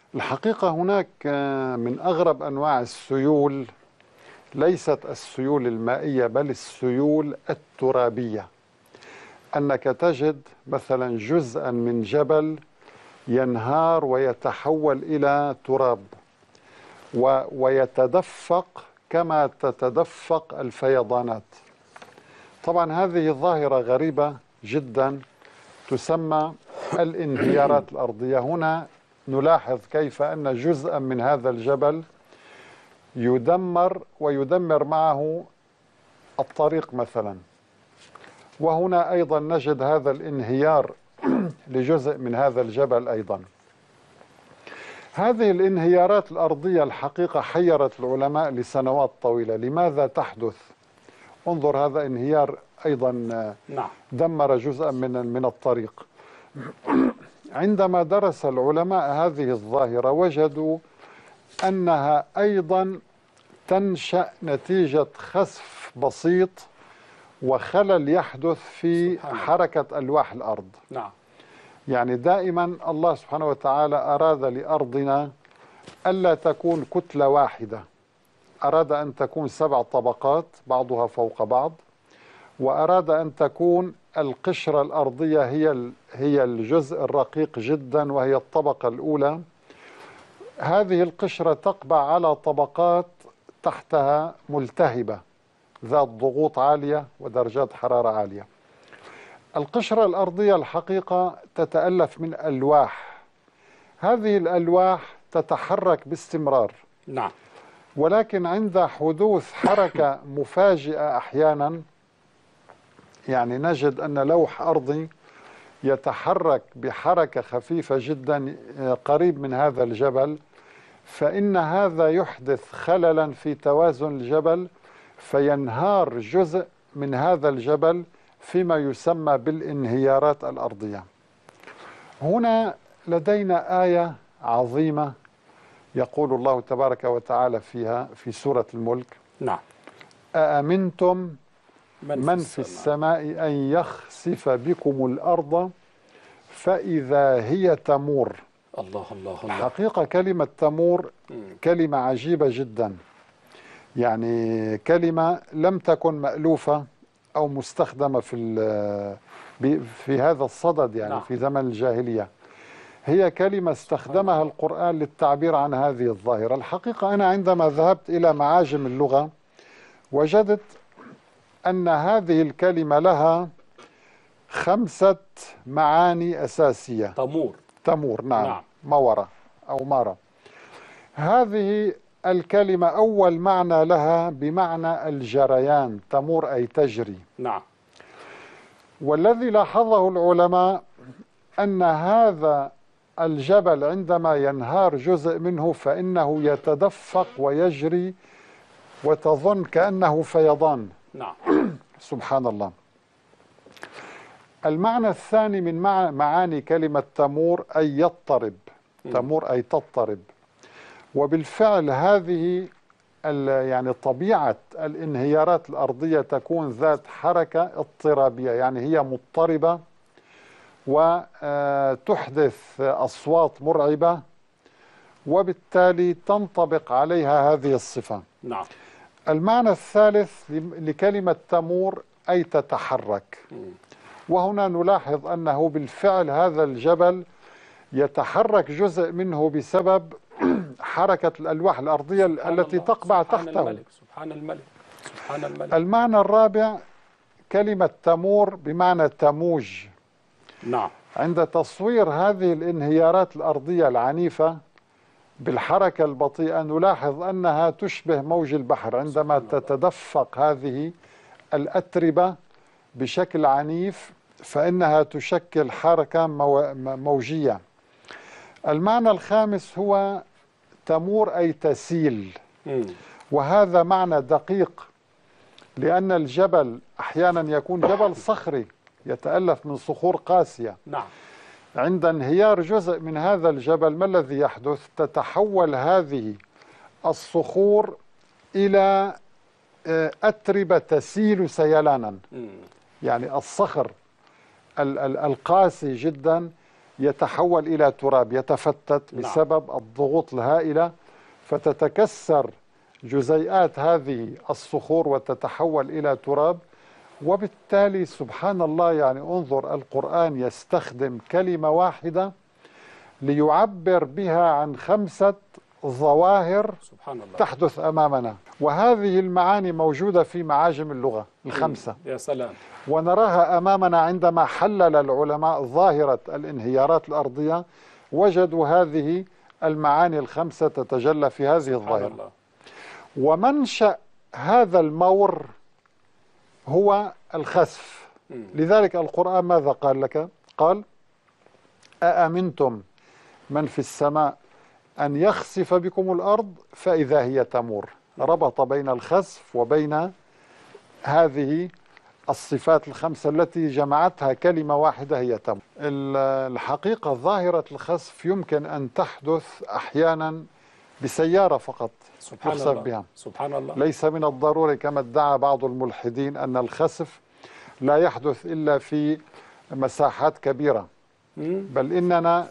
الحقيقة هناك من أغرب أنواع السيول، ليست السيول المائية بل السيول الترابية. أنك تجد مثلا جزءا من جبل ينهار ويتحول إلى تراب ويتدفق كما تتدفق الفيضانات. طبعا هذه ظاهرة غريبة جدا تسمى الانهيارات الأرضية. هنا نلاحظ كيف أن جزءا من هذا الجبل يدمر ويدمر معه الطريق مثلا، وهنا أيضا نجد هذا الانهيار لجزء من هذا الجبل أيضا. هذه الانهيارات الأرضية الحقيقة حيرت العلماء لسنوات طويلة. لماذا تحدث؟ انظر، هذا انهيار أيضا دمر جزءا من الطريق. عندما درس العلماء هذه الظاهرة وجدوا أنها أيضا تنشأ نتيجة خسف بسيط وخلل يحدث في حركة ألواح الأرض. يعني دائما الله سبحانه وتعالى أراد لأرضنا ألا تكون كتلة واحدة، أراد أن تكون 7 طبقات بعضها فوق بعض، وأراد أن تكون القشرة الأرضية هي الجزء الرقيق جدا وهي الطبقة الأولى. هذه القشرة تقبع على طبقات تحتها ملتهبة ذات ضغوط عالية ودرجات حرارة عالية. القشرة الأرضية الحقيقة تتألف من ألواح، هذه الألواح تتحرك باستمرار. ولكن عند حدوث حركة مفاجئة أحيانا، يعني نجد أن لوح أرضي يتحرك بحركة خفيفة جدا قريب من هذا الجبل، فإن هذا يحدث خللا في توازن الجبل فينهار جزء من هذا الجبل فيما يسمى بالانهيارات الأرضية. هنا لدينا آية عظيمة يقول الله تبارك وتعالى فيها في سورة الملك: أأمنتم من في السماء أن يخسف بكم الأرض فإذا هي تمور. الله الله الله. الحقيقة كلمة تمور كلمة عجيبة جدا، يعني كلمة لم تكن مألوفة أو مستخدمة في هذا الصدد، يعني في زمن الجاهلية. هي كلمة استخدمها القرآن للتعبير عن هذه الظاهرة. الحقيقة أنا عندما ذهبت إلى معاجم اللغة وجدت أن هذه الكلمة لها 5 معاني أساسية. تمور نعم. مورة أو مارة. هذه الكلمة أول معنى لها بمعنى الجريان، تمور أي تجري. والذي لاحظه العلماء أن هذا الجبل عندما ينهار جزء منه فإنه يتدفق ويجري وتظن كأنه فيضان. سبحان الله. المعنى الثاني من معاني كلمة تمور أي يضطرب. تمور أي تضطرب. وبالفعل هذه يعني طبيعة الانهيارات الأرضية تكون ذات حركة اضطرابية، يعني هي مضطربة وتحدث أصوات مرعبة، وبالتالي تنطبق عليها هذه الصفة. المعنى الثالث لكلمة تمور أي تتحرك. وهنا نلاحظ أنه بالفعل هذا الجبل يتحرك جزء منه بسبب حركة الألواح الأرضية التي تقبع تحته. سبحان الملك. سبحان الملك. المعنى الرابع كلمة تمور بمعنى تموج. عند تصوير هذه الانهيارات الأرضية العنيفة بالحركة البطيئة نلاحظ أنها تشبه موج البحر عندما تتدفق هذه الأتربة بشكل عنيف فإنها تشكل حركة موجية. المعنى الخامس هو تمور أي تسيل، وهذا معنى دقيق لأن الجبل أحيانا يكون جبل صخري يتألف من صخور قاسية. عند انهيار جزء من هذا الجبل ما الذي يحدث؟ تتحول هذه الصخور إلى أتربة تسيل سيلانا. يعني الصخر القاسي جدا يتحول إلى تراب يتفتت بسبب الضغوط الهائلة، فتتكسر جزيئات هذه الصخور وتتحول إلى تراب. وبالتالي سبحان الله، يعني انظر القرآن يستخدم كلمة واحدة ليعبر بها عن 5 ظواهر سبحان الله تحدث أمامنا، وهذه المعاني موجودة في معاجم اللغة ال5. يا سلام. ونراها أمامنا عندما حلل العلماء ظاهرة الانهيارات الأرضية، وجدوا هذه المعاني ال5 تتجلى في هذه الظاهرة. ومنشأ هذا المور هو الخسف. لذلك القرآن ماذا قال لك؟ قال: أأمنتم من في السماء أن يخسف بكم الأرض فإذا هي تمور. ربط بين الخسف وبين هذه الصفات ال5 التي جمعتها كلمة واحدة هي تمور. الحقيقة ظاهرة الخسف يمكن أن تحدث أحيانا بسيارة فقط يخسف بها. سبحان الله. ليس من الضروري كما ادعى بعض الملحدين أن الخسف لا يحدث إلا في مساحات كبيرة، بل إننا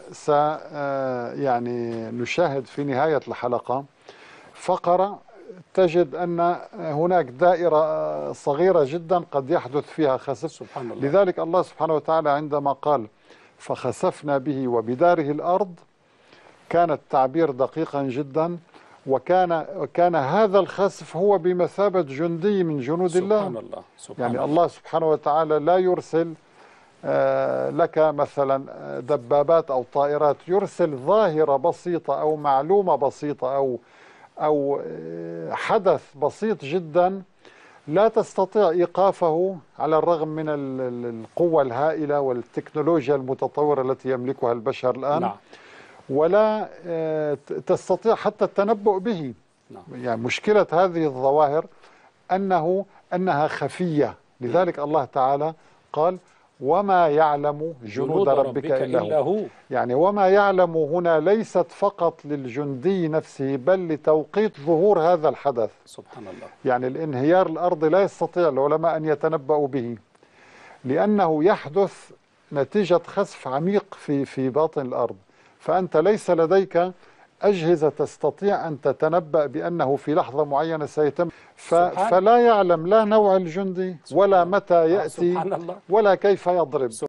يعني نشاهد في نهاية الحلقة فقرة تجد أن هناك دائرة صغيرة جدا قد يحدث فيها خسف. سبحان الله. لذلك الله سبحانه وتعالى عندما قال: فخسفنا به وبداره الأرض، كان التعبير دقيقا جدا، وكان هذا الخسف هو بمثابة جندي من جنود الله. سبحان الله. سبحان يعني الله سبحانه وتعالى لا يرسل لك مثلا دبابات أو طائرات، يرسل ظاهرة بسيطة أو معلومة بسيطة أو حدث بسيط جدا لا تستطيع إيقافه على الرغم من القوة الهائلة والتكنولوجيا المتطورة التي يملكها البشر الآن. نعم. ولا تستطيع حتى التنبؤ به. نعم. يعني مشكلة هذه الظواهر أنها خفية. لذلك الله تعالى قال: وما يعلم جنود ربك إلا هو. يعني وما يعلم هنا ليست فقط للجندي نفسه، بل لتوقيت ظهور هذا الحدث. سبحان الله. يعني الانهيار الأرضي لا يستطيع العلماء أن يتنبؤوا به، لأنه يحدث نتيجة خسف عميق في باطن الأرض، فأنت ليس لديك أجهزة تستطيع أن تتنبأ بأنه في لحظة معينة سيتم. فلا يعلم لا نوع الجندي ولا متى يأتي ولا كيف يضرب.